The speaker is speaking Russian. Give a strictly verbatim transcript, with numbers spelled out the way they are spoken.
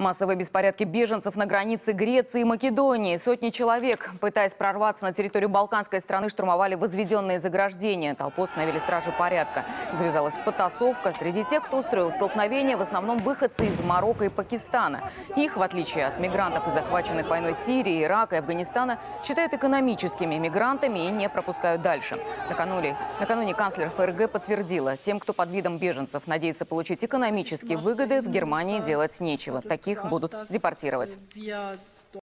Массовые беспорядки беженцев на границе Греции и Македонии. Сотни человек, пытаясь прорваться на территорию балканской страны, штурмовали возведенные заграждения. Толпу остановили стражи порядка. Завязалась потасовка. Среди тех, кто устроил столкновение, в основном выходцы из Марокко и Пакистана. Их, в отличие от мигрантов из захваченных войной Сирии, Ирака и Афганистана, считают экономическими мигрантами и не пропускают дальше. Накануне, накануне канцлер ФРГ подтвердила, тем, кто под видом беженцев надеется получить экономические выгоды, в Германии делать нечего. Таких будут депортировать.